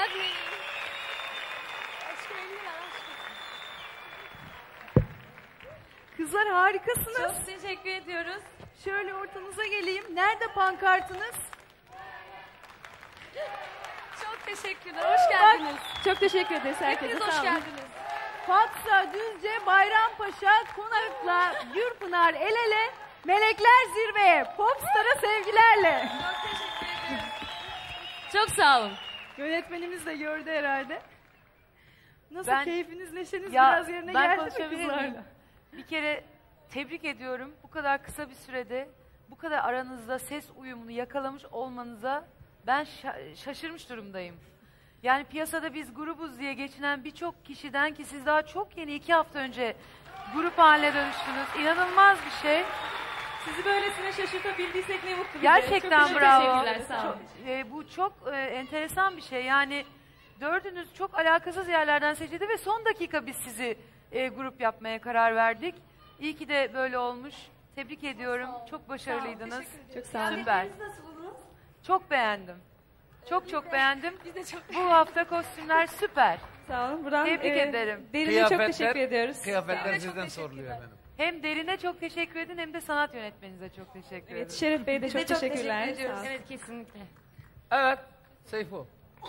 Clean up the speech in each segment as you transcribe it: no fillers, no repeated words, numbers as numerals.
Hadi. Aşkım elini ver aşkım. Kızlar harikasınız. Çok teşekkür ediyoruz. Şöyle ortanıza geleyim. Nerede pankartınız? Çok teşekkürler. Hoş geldiniz. Çok teşekkür ederiz herkese. Hepiniz hoş Sağ olun. geldiniz. Fatsa, Düzce, Bayrampaşa, Konak'la Gürpınar el ele, Melekler zirveye, Popstar'a sevgilerle. Çok teşekkür ediyoruz. Çok sağ olun. Yönetmenimiz de gördü herhalde. Nasıl Ben- keyfiniz, neşeniz Ya, biraz yerine ben geldi mi konuşabilir miyim? kızlarla? Bir kere tebrik ediyorum. Bu kadar kısa bir sürede bu kadar aranızda ses uyumunu yakalamış olmanıza ben şaşırmış durumdayım. Yani piyasada biz grubuz diye geçinen birçok kişiden ki siz daha çok yeni 2 hafta önce grup haline dönüştünüz. İnanılmaz bir şey. Sizi böylesine şaşırtabildiysek ne mutlu bize. Gerçekten Çok bravo. teşekkürler, sağ olun. Bu çok enteresan bir şey. Yani dördünüz çok alakasız yerlerden seçildi ve son dakika biz sizi grup yapmaya karar verdik. İyi ki de böyle olmuş. Tebrik ediyorum. Çok başarılıydınız. Çok sağ olun. Süper. Nasıl buldunuz? Çok beğendim. Çok beğendim. Biz de çok Bu hafta kostümler süper. Sağ olun. Buradan Tebrik ederim. Derine çok teşekkür ediyoruz. Kıyafetler Çok sizden teşekkürler. soruluyor efendim. Hem Derin'e çok teşekkür edin hem de sanat yönetmeninize çok teşekkür Evet, ederim. Şeref Bey'e de Biz de çok çok teşekkürler. teşekkür ediyoruz. Sağ olun. Evet kesinlikle. Evet, Seyfo.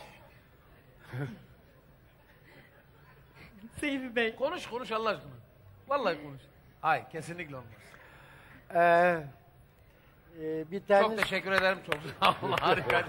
Seyfi Bey. Konuş Allah aşkına. Vallahi konuş. Hayır, kesinlikle olmaz. Bir tane Çok teşekkür ederim, çok sağ olun, harika.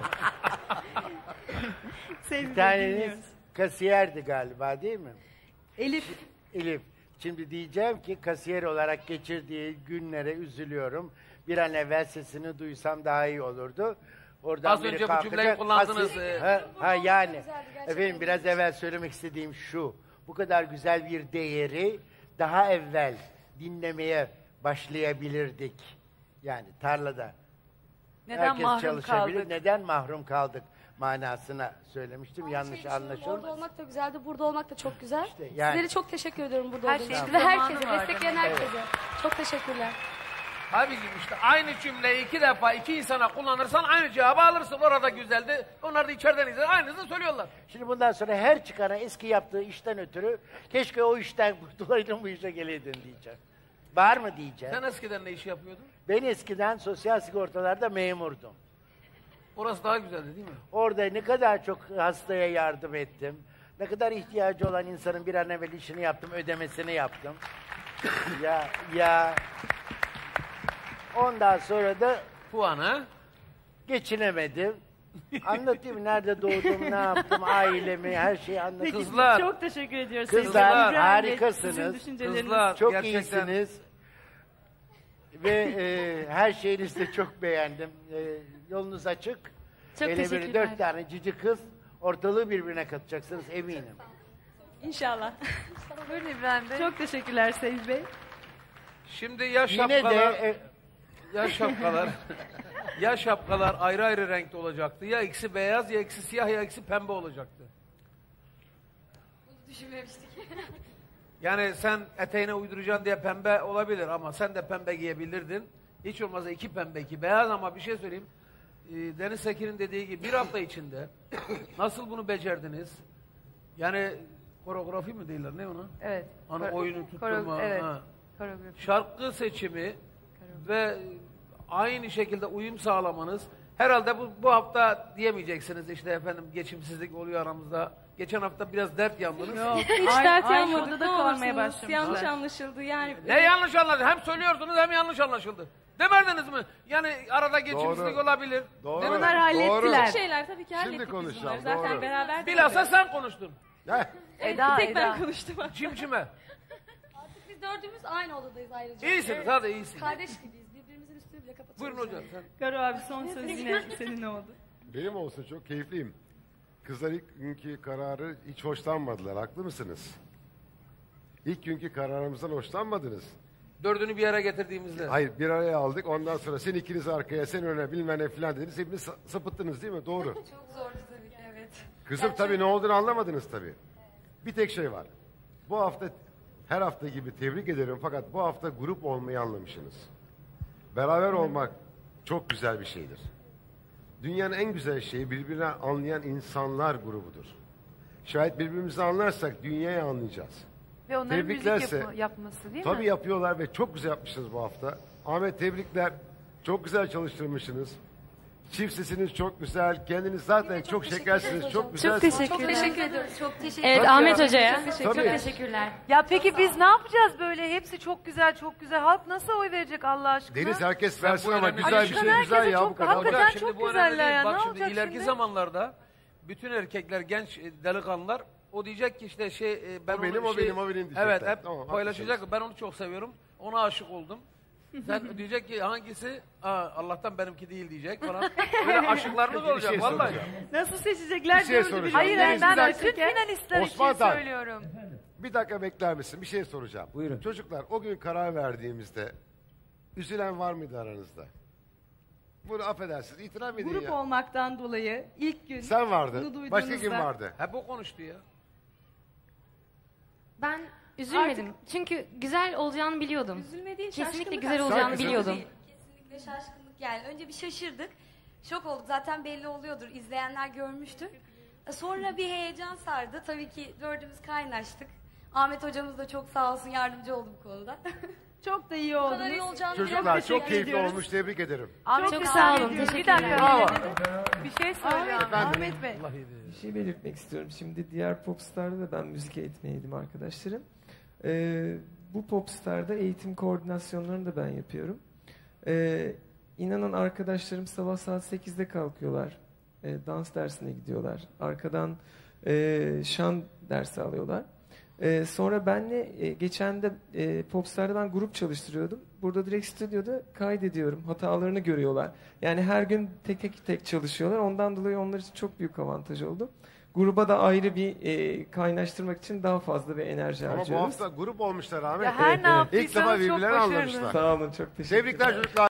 Seyfi bir Bey taneniz dinliyoruz. kasiyerdi galiba değil mi? Elif. Elif. Şimdi diyeceğim ki kasiyer olarak geçirdiği günlere üzülüyorum. Bir an evvel sesini duysam daha iyi olurdu. Oradan Az biri önce bu kalkacak, cümleyi kullandınız. yani. Efendim biraz evvel söylemek istediğim şu. Bu kadar güzel bir değeri daha evvel dinlemeye başlayabilirdik. Yani tarlada. Neden Herkes mahrum çalışabilir. kaldık? Neden mahrum kaldık manasına söylemiştim. Aynı Yanlış şeyi düşünüyorum. Orada anlaşılmasın. olmak da güzeldi, burada olmak da çok güzel. İşte yani. Sizlere çok teşekkür ediyorum burada Her olduğunuz şeyin için. Ve zamanı herkese, var destekleyen demek. herkese. Çok teşekkürler. Abicim işte aynı cümleyi 2 defa 2 insana kullanırsan aynı cevabı alırsın. Orada güzeldi, onlar da içeriden izler. Aynısını söylüyorlar. Şimdi bundan sonra her çıkana eski yaptığı işten ötürü keşke o işten kurtulaydın bu işe geleydin diyeceğim. Var mı diyeceğim. Sen eskiden ne iş yapıyordun? Ben eskiden sosyal sigortalarda memurdum. Orası daha güzeldi değil mi? Orada ne kadar çok hastaya yardım ettim. Ne kadar ihtiyacı olan insanın bir an evvel işini yaptım, ödemesini yaptım. ya. Ondan sonra da Puanı. geçinemedim. Anlatayım nerede doğdum, ne yaptım, ailemi, her şeyi anlatayım. Kızlar. Çok teşekkür ediyoruz. Kızlar, Seyfi Bey. İbrahim Bey, harikasınız. sizin düşünceleriniz. Kızlar. Çok Gerçekten. iyisiniz. Ve her şeyinizi de çok beğendim. Yolunuz açık. Çok Hele böyle teşekkürler. 4 tane cici kız ortalığı birbirine katacaksınız eminim. İnşallah. Buyurun İbrahim Bey. Çok teşekkürler Seyfi Bey. Şimdi ya Yine şapkalar, de ya şapkalar ayrı ayrı renkte olacaktı. Ya ikisi beyaz, ya ikisi siyah, ya ikisi pembe olacaktı. Düşünmemiştik. Yani sen eteğine uyduracaksın diye pembe olabilir ama sen de pembe giyebilirdin. Hiç olmazsa 2 pembe, 2 beyaz ama bir şey söyleyeyim. Deniz Sekin'in dediği gibi 1 hafta içinde nasıl bunu becerdiniz? Yani koreografi mi değiller, ne ona? Evet. Hani oyunu tutturma. Evet. Ha. Koreografi. Şarkı seçimi ve aynı şekilde uyum sağlamanız. Herhalde bu hafta diyemeyeceksiniz işte efendim geçimsizlik oluyor aramızda. Geçen hafta biraz dert yandınız. Hiç Ay- dert aynı yanmadık. odada Ne kalmaya olursunuz. başlamışlar. Yanlış anlaşıldı. Yani Ne yanlış anlaşıldı? Hem söylüyorsunuz hem yanlış anlaşıldı. Demediniz mi? Yani arada geçimsizlik olabilir. Doğru. Değil mi? Bunlar hallettiler. bu şeyler tabii ki hallettik biz konuşacağım, bunları. Zaten doğru. beraber de Bilhassa yapıyoruz. sen konuştun. Heh, Evet, Eda, bir tek ben Eda. konuştum. Cimcime. Artık biz dördümüz aynı odadayız ayrıca. İyisiniz, hadi iyisiniz. Kardeş gibiyiz. Birbirimizin üstünü bile kapatıyoruz. Buyurun hocam sen. Karo abi son söz yine senin oldu. benim olsa çok keyifliyim. Kızlar ilk günkü kararı hiç hoşlanmadılar. Haklı mısınız? İlk günkü kararımızdan hoşlanmadınız. Dördünü bir yere getirdiğimizde. Hayır, bir araya aldık. Ondan sonra sen ikiniz arkaya, sen öne bilmem ne falan dediniz. Hepiniz sapıttınız değil mi? Doğru. Çok zordu tabii ki, evet. Kızım tabii ne olduğunu anlamadınız tabii. Bir tek şey var. Bu hafta her hafta gibi tebrik ederim fakat bu hafta grup olmayı anlamışsınız. Beraber olmak çok güzel bir şeydir. dünyanın en güzel şeyi birbirini anlayan insanlar grubudur. Şayet birbirimizi anlarsak dünyayı anlayacağız. Ve onların müzik Tebriklerse- yapması değil Tabii mi? yapıyorlar ve çok güzel yapmışsınız bu hafta. Ahmet tebrikler. Çok güzel çalıştırmışsınız. Çift sesiniz çok güzel. Kendiniz zaten çok şekersiniz. Çok güzelsiniz. Çok teşekkür ediyoruz. Çok teşekkür Evet Tabii Ahmet ya. Hoca'ya. Tabii. Çok teşekkürler. Ya peki biz ne yapacağız böyle? Hepsi çok güzel, çok güzel. Halk nasıl oy verecek Allah aşkına? Deniz herkes Sen versin bu ama önemli güzel bir değil. şey güzel Herkese ya bu çok- kadar. hakikaten Hocam şimdi çok bu önemli güzeller değil. ya. Bak Ne şimdi olacak ileriki şimdi? zamanlarda bütün erkekler, genç delikanlılar o diyecek ki işte ben O benim, onu o benim, o benim diyecekler. Evet, hep Tamam, paylaşacak. Ben onu çok seviyorum. Ona aşık oldum. Sen diyecek ki hangisi? Allah'tan benimki değil diyecek falan. Böyle aşıklarlık Bir şey olacak vallahi. soracağım. Nasıl seçecekler Bir şey diye soracağım. Hayır hayır, Deniz, ben bir bütün dakika. finalistler Osman için Tan. söylüyorum. Bir dakika bekler misin? Bir şey soracağım. Buyurun. Çocuklar o gün karar verdiğimizde üzülen var mıydı aranızda? Bunu affedersiniz. İtiraf edin grup ya. olmaktan dolayı ilk gün Sen bunu vardın. duyduğunuzda- Başka kim vardı? Hep o konuştu ya. Ben üzülmedim. Çünkü güzel olacağını biliyordum. Üzülme değil, Kesinlikle şaşkınlık güzel aslında. olacağını Sen biliyordum. Kesinlikle şaşkınlık yani. Önce bir şaşırdık. Şok olduk. Zaten belli oluyordur. İzleyenler görmüştür. Sonra bir heyecan sardı. Tabii ki dördümüz kaynaştık. Ahmet hocamız da çok sağ olsun yardımcı oldu bu konuda. Çok da iyi Bu kadar iyi oldunuz. olacağını Çocuklar çok teşekkür keyifli ediyoruz. olmuş. Tebrik ederim. Ahmet Çok Bey, sağ olun, bir dakika. teşekkürler. Bravo. Bir şey söylüyorum. Ahmet Bey. Bir şey belirtmek istiyorum. Şimdi diğer Popstar'da da ben müzik eğitmeniydim arkadaşlarım. Bu Popstar'da eğitim koordinasyonlarını da ben yapıyorum. İnanın arkadaşlarım sabah saat 8'de kalkıyorlar. Dans dersine gidiyorlar. Arkadan şan dersi alıyorlar. Sonra benle geçen de Popstar'da ben grup çalıştırıyordum. Burada direkt stüdyoda kaydediyorum. Hatalarını görüyorlar. Yani her gün tek çalışıyorlar. Ondan dolayı onlar için çok büyük avantaj oldu. Gruba da ayrı bir kaynaştırmak için daha fazla bir enerji Ama bu harcıyoruz. hafta grup olmuşlar Ahmet. Ya her ne İlk defa yaptıysanız çok birbirlerini başarılı. anlamışlar. Sağ olun, çok teşekkür ederim. Tebrikler çocuklar.